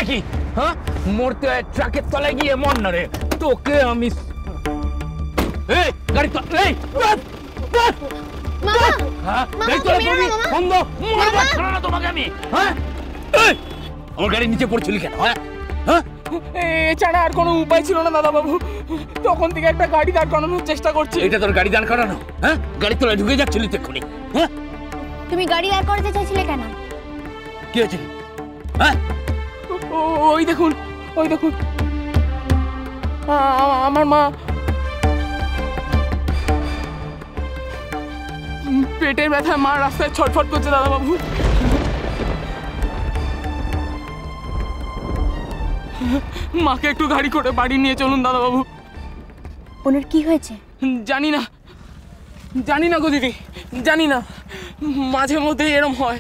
নাকি? হ্যাঁ, মরতে হয় ট্রাকের তলায় গিয়ে মর না রে, তোকে আমি। এই গাড়ি তো এই আমার গাড়ির নিচে পড়ছিলি কেন? এছাড়া আর কোনো উপায় ছিল না দাদা বাবু, তখন থেকে একটা গাড়ি দাঁড় করানোর চেষ্টা করছি। এটা তোর গাড়ি দাঁড় করানো? হ্যাঁ, গাড়ি তোলা ঢুকে যাচ্ছিলি তো এক্ষুনি। হ্যাঁ, তুমি গাড়ি দাঁড় করাতে চাইছিলে কেন? কি হয়েছে? হ্যাঁ, ওই দেখুন, ওই দেখুন, আমার মা পেটের ব্যথায় মা রাস্তায় ছটফট করছে দাদা বাবু। মাকে একটু গাড়ি করে বাড়ি নিয়ে চলুন দাদা বাবু। ওনার কি হয়েছে? জানি না, জানি না গো দিদি, জানি না, মাঝে মধ্যে এরম হয়।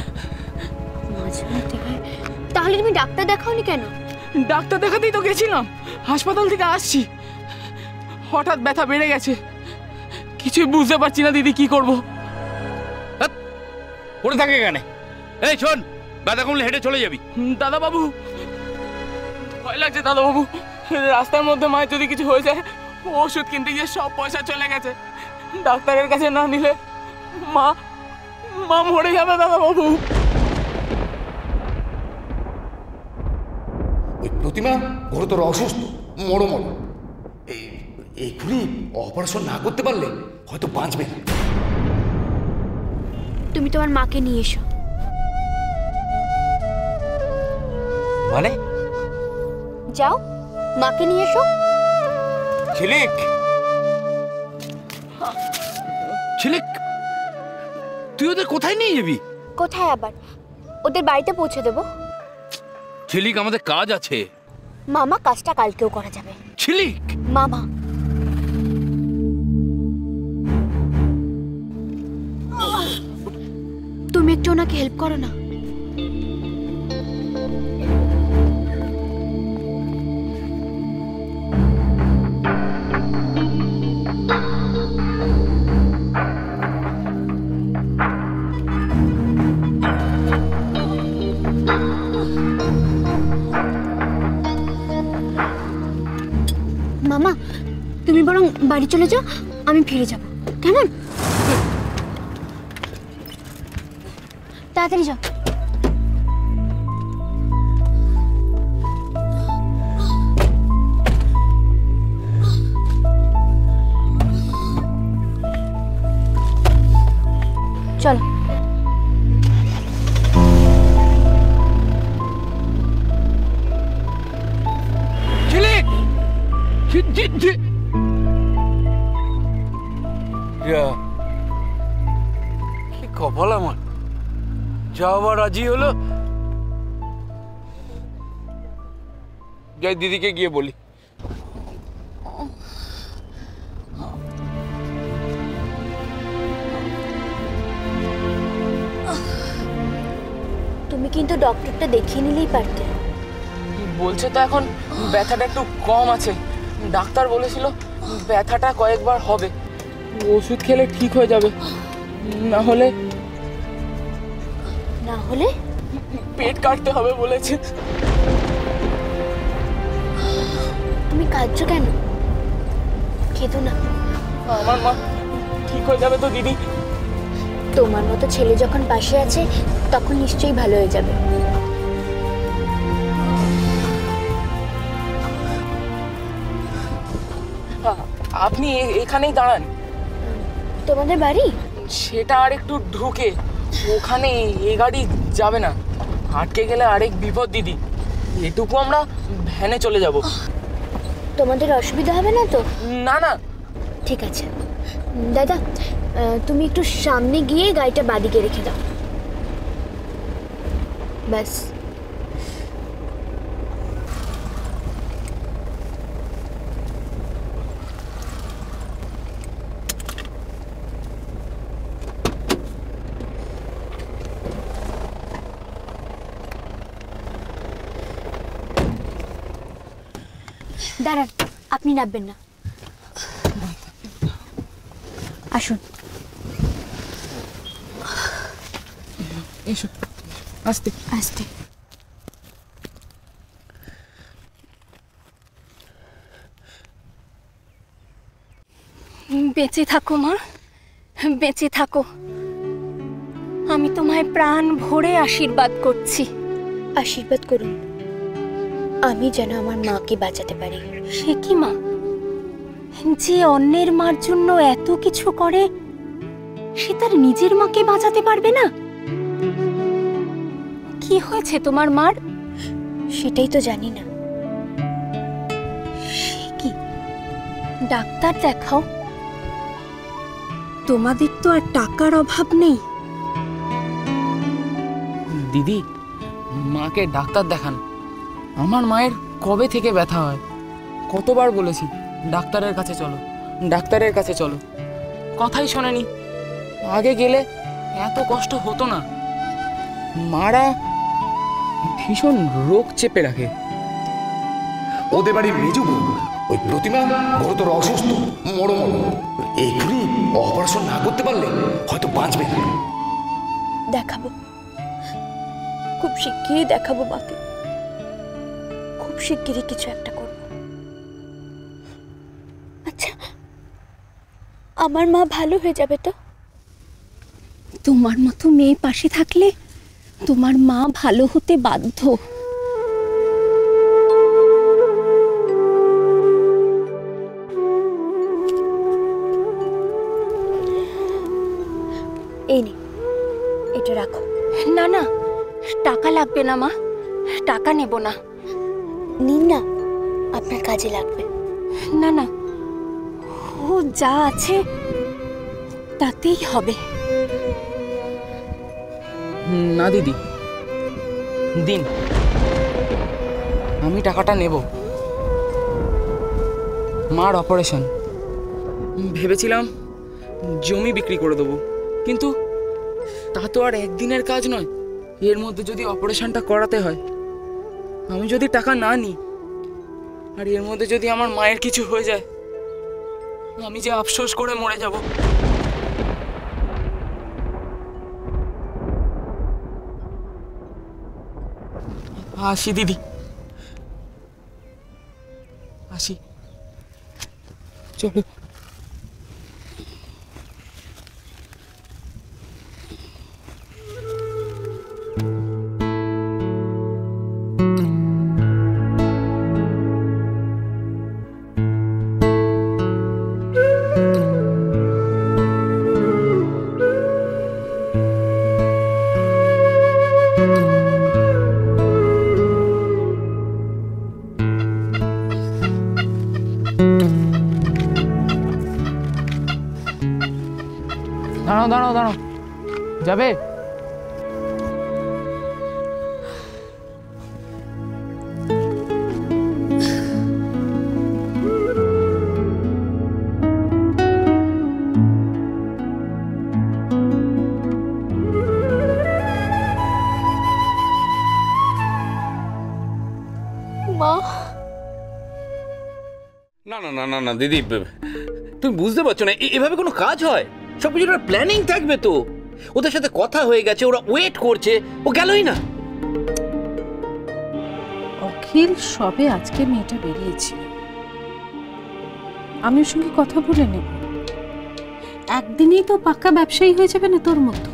তাহলে তুমি ডাক্তার দেখাওনি কেন? ডাক্তার দেখাতেই তো গেছিলাম, হাসপাতাল থেকে আসছি, হঠাৎ ব্যথা বেড়ে গেছে, কিছুই বুঝতে পারছি না দিদি, কি করবো। পড়ে থাকে এখানে। এই শোন, ব্যথা কমলে হেঁটে চলে যাবি। দাদা বাবু ভয় লাগছে দাদা বাবু, রাস্তার মধ্যে মায়ের যদি কিছু হয়ে যায়, ওষুধ কিনতে গিয়ে সব পয়সা চলে গেছে, ডাক্তারের কাছে না নিলে মা মা মরে যাবে দাদা বাবু। ওই প্রতিমা গুরুতর অসুস্থ, মরো মরো, এইগুলি অপারেশন না করতে পারলে হয়তো বাঁচবে না। তুমি তোমার মাকে নিয়ে এসো। মানে? যাও, মাকে নিয়ে এসো। ঝিলিক, ঝিলিক, তুই ওদের কোথায় নিয়ে যাবি? কোথায় আবার? ওদের বাড়িতে পৌঁছে দেবো। ঝিলিক, আমাদের কাজ আছে। মামা, কাজটা কালকেও করা যাবে। ঝিলিক, মামা, তুমি একটু ওনাকে হেল্প করো না। মামা, তুমি বরং বাড়ি চলে যাও, আমি ফিরে যাব, কেমন? তাড়াতাড়ি যাও। চলো। ঝিলিক, কি কপাল আমার, যাওয়া রাজি হলো। যাই দিদিকে গিয়ে বলি। তুমি কিন্তু ডক্টরটা দেখিয়ে নিলেই পারতে। বলছে তো এখন ব্যথাটা একটু কম আছে, ডাক্তার বলেছিল ব্যথাটা কয়েকবার হবে, ওষুধ খেলে ঠিক হয়ে যাবে, না হলে পেট কাটতে হবে বলেছে। তুমি কাঁদছো কেন? কেঁদো না। আমার মা ঠিক হয়ে যাবে তো দিদি? তোমার মতো ছেলে যখন পাশে আছে তখন নিশ্চয়ই ভালো হয়ে যাবে। আপনি এখানেই দাঁড়ান। তোমাদের বাড়ি? সেটা আর একটু ঢুকে, ওখানে এ গাড়ি যাবে না, আটকে গেলে আরেক বিপদ দিদি, এটুকু আমরা ভ্যানে চলে যাব। তোমাদের অসুবিধা হবে না তো? না না, ঠিক আছে। দাদা, তুমি একটু সামনে গিয়ে গাড়িটা বাদিকে রেখে দাও, ব্যাস। দাঁড়ান, আপনি নামবেন না, আসুন। এসো, আস্তে আস্তে। বেঁচে থাকো মা, বেঁচে থাকো। আমি তোমায় প্রাণ ভরে আশীর্বাদ করছি। আশীর্বাদ করুন, আমি যেন আমার মাকে বাঁচাতে পারি। সে কি মা, যে অন্যের মার জন্য এত কিছু করে সে তার নিজের মাকে বাঁচাতে পারবে না? কি হয়েছে তোমার মার? সেটাই তো জানি না। সে কি, ডাক্তার দেখাও। তোমাদের তো আর টাকার অভাব নেই। দিদি, মাকে ডাক্তার দেখান। আমার মায়ের কবে থেকে ব্যথা হয়, কতবার বলেছি ডাক্তারের কাছে চলো, ডাক্তারের কাছে চলো, কথাই শোনেনি। আগে গেলে এত কষ্ট হতো না। মারা ভীষণ রোগ চেপে রাখে। ওদের বাড়ির মেজু বউ ওই প্রতিমা গুরুতর অসুস্থ, মরো। এইগুলি অপারেশন না করতে পারলে হয়তো বাঁচবে না। দেখাবো, খুব শিগগিরই দেখাবো মাকে। খুব শিগগিরই কিছু একটা করব। আচ্ছা, আমার মা ভালো হয়ে যাবে তো? তোমার মতো মেয়ে পাশে থাকলে তোমার মা ভালো হতে বাধ্য। এই নে, এটা রাখো। না না, টাকা লাগবে না মা, টাকা নেব না। নিন না, আপনার কাজে লাগবে। না না, ও যা আছে তাতেই হবে। না দিদি, দিন, আমি টাকাটা নেব। মার অপারেশন, ভেবেছিলাম জমি বিক্রি করে দেবো, কিন্তু তা তো আর একদিনের কাজ নয়। এর মধ্যে যদি অপারেশনটা করাতে হয়, আমি যদি টাকা না নিই আর এর মধ্যে যদি আমার মায়ের কিছু হয়ে যায়, আমি যে আফসোস করে মরে যাব। আসি দিদি, আসি, চলো। দাঁড়াও দাঁড়াও দাঁড়াও, যাবে? মা, না না না না না দিদি, তুমি বুঝতে পারছো না, এভাবে কোনো কাজ হয়? সবকিছু একটা প্ল্যানিং থাকবে তো। ওদের সাথে কথা হয়ে গেছে, ওরা ওয়েট করছে, ও গেলই না। অখিল সবে আজকে মেয়েটা বেরিয়েছিল, আমি ওর সঙ্গে কথা বলে নেব। একদিনেই তো পাক্কা ব্যবসায়ী হয়ে যাবে না তোর মতো।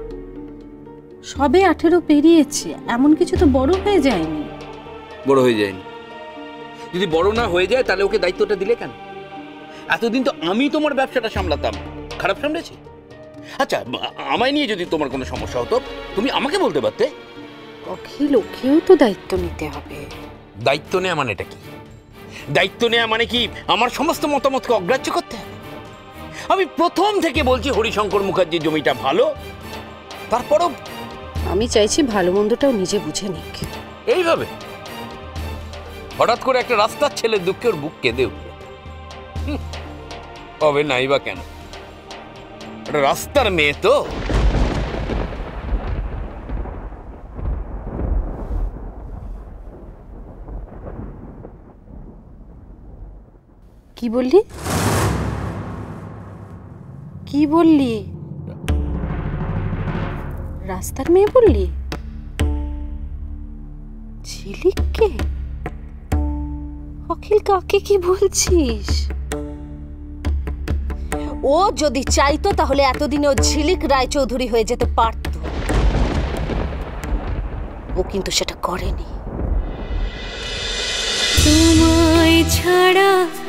সবে 18 পেরিয়েছে, এমন কিছু তো বড় হয়ে যায়নি। বড় হয়ে যায়নি? যদি বড় না হয়ে যায় তাহলে ওকে দায়িত্বটা দিলে কেন? এতদিন তো আমি তোমার ব্যবসাটা সামলাতাম, খারাপ সামলেছি? আচ্ছা, আমায় নিয়ে যদি তোমার কোনো সমস্যা হতো তুমি আমাকে বলতে পারতে। অখিল, ওকেও তো দায়িত্ব নিতে হবে। দায়িত্ব নেওয়া মানে এটা কি? দায়িত্ব নেওয়া মানে কি আমার সমস্ত মতামতকে অগ্রাহ্য করতে হবে? আমি প্রথম থেকে বলছি হরিশঙ্কর মুখার্জির জমিটা ভালো, তারপরও আমি চাইছি ভালো মন্দটাও নিজে বুঝে নিক। এইভাবে হঠাৎ করে একটা রাস্তার ছেলের দুঃখে ওর বুক কেঁদে উঠল। হবে নাই বা কেন? একটা রাস্তার মেয়ে তো। কি বললি? কি বললি? রাস্তার মেয়ে বললি? ঝিলিককে? অখিল, কাকে কি বলছিস? ও যদি চাইতো তাহলে এতদিনে ও ঝিলিক রায়চৌধুরী হয়ে যেতে পারত, ও কিন্তু সেটা করেনি। তোমায় ছাড়া